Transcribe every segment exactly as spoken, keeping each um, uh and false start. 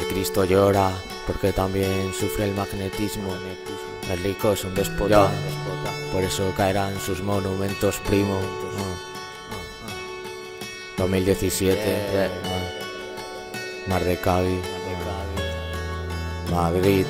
Cristo llora porque también sufre el magnetismo. El rico es un déspota, por eso caerán sus monumentos, primo. dos mil diecisiete, Mar de Cádiz, Madrid,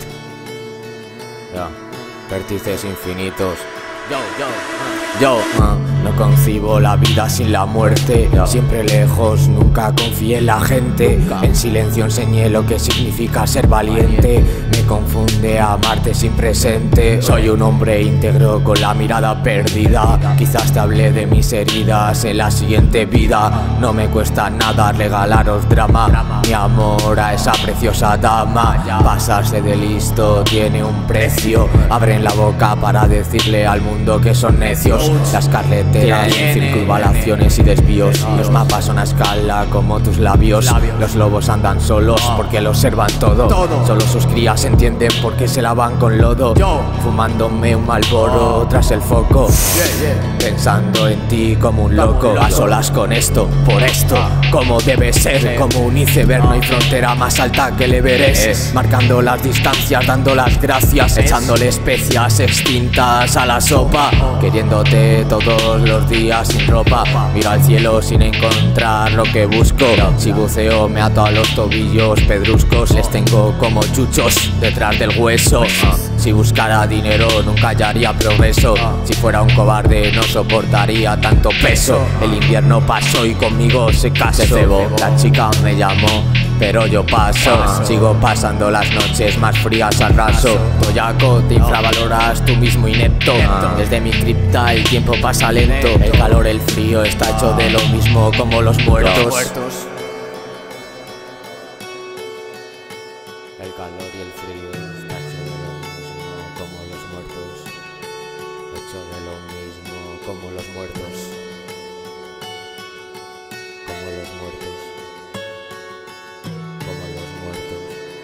vértices infinitos. Yo, yo, yo, uh, no concibo la vida sin la muerte. Yo. Siempre lejos, nunca confié en la gente. Nunca. En silencio enseñé lo que significa ser valiente. Me confunde amarte sin presente. Soy un hombre íntegro con la mirada perdida. Quizás te hablé de mis heridas en la siguiente vida. No me cuesta nada regalaros drama, drama. Mi amor a esa preciosa dama. Ya. Pasarse de listo tiene un precio. Abren la boca para decirle al mundo que son necios. Las carreteras, circunvalaciones y desvíos. Los mapas son a escala como tus labios. Los lobos andan solos porque lo observan todo. Solo sus crías entienden por qué se lavan con lodo. Fumándome un Marlboro tras el foco, pensando en ti como un loco. A solas con esto, por esto, como debe ser. Como un iceberg no hay frontera más alta que el Everest. Marcando las distancias, dando las gracias, echándole especias extintas a la sopa. Queriéndote todos los días sin ropa. Miro al cielo sin encontrar lo que busco. Si buceo me ato a los tobillos pedruscos. Les tengo como chuchos detrás del hueso. Si buscara dinero nunca hallaría progreso. Si fuera un cobarde no soportaría tanto peso. El invierno pasó y conmigo se casó. Se cebó, la chica me llamó, pero yo paso. Sigo pasando las noches más frías al raso. Toyaco, te infravaloras tú mismo inepto. Desde mi cripta el tiempo pasa lento. El calor, el frío está hecho de lo mismo como los muertos. El calor y el frío está hecho de lo mismo como los muertos. Hecho de lo mismo como los muertos. Como los muertos. Como los muertos.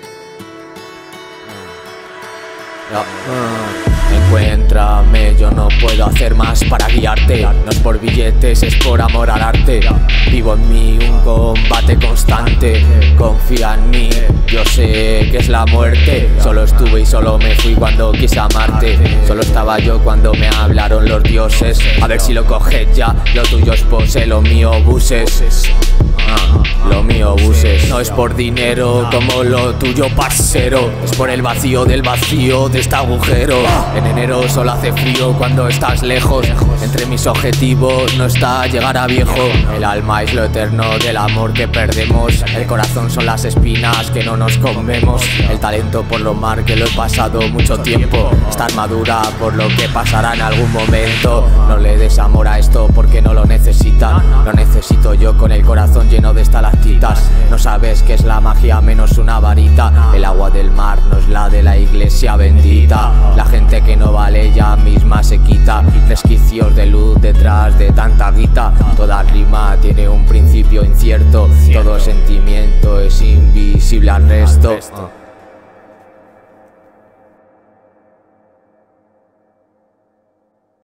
No. Uh. Encuéntrame, yo no puedo hacer más para guiarte. No es por billetes, es por amor al arte. Vivo en mí un combate constante. Confía en mí, yo sé que es la muerte. Solo estuve y solo me fui cuando quise amarte. Solo estaba yo cuando me hablaron los dioses. A ver si lo coges ya, lo tuyo es pose, lo mío buses. Ah, lo mío buses. No es por dinero como lo tuyo parcero. Es por el vacío del vacío de este agujero. En enero solo hace frío cuando estás lejos. Entre mis objetivos no está llegar a viejo. El alma es lo eterno del amor que perdemos. El corazón son las espinas que no nos comemos. El talento por lo mal que lo he pasado mucho tiempo. Esta armadura por lo que pasará en algún momento. No le des amor a esto porque no lo necesita. Lo necesito yo con el corazón lleno de estalactitas. No sabes qué es la magia menos una varita. El agua del mar no es la de la iglesia bendita. La gente que no vale ya misma se quita. Resquicios de luz detrás de tanta guita. Toda rima tiene un principio incierto. Todo sentimiento es invisible al resto.